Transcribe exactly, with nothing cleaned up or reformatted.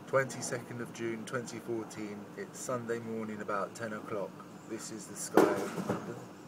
twenty-second of June twenty fourteen, it's Sunday morning about ten o'clock. This is the sky of London.